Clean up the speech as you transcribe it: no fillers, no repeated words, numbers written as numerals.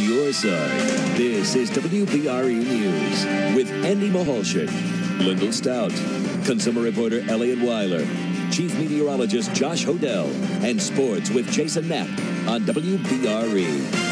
your side. This is WBRE News with Andy Mahalshin, Lyndall Stout, consumer reporter Elliot Weiler, chief meteorologist Josh Hodell, and sports with Jason Knapp on WBRE.